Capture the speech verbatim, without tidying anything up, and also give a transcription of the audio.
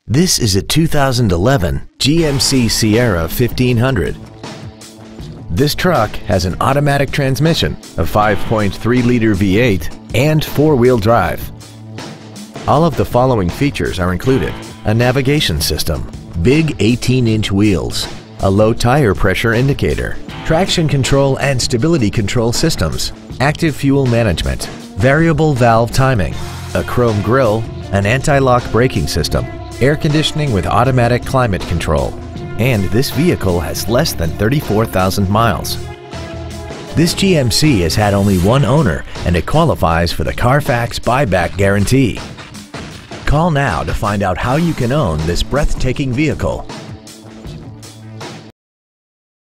This is a two thousand eleven G M C Sierra fifteen hundred. This truck has an automatic transmission, a five point three liter V eight, and four-wheel drive. All of the following features are included: a navigation system, big eighteen inch wheels, a low tire pressure indicator, traction control and stability control systems, active fuel management, variable valve timing, a chrome grille, an anti-lock braking system, air conditioning with automatic climate control, and this vehicle has less than thirty-four thousand miles. This G M C has had only one owner and it qualifies for the Carfax buyback guarantee. Call now to find out how you can own this breathtaking vehicle.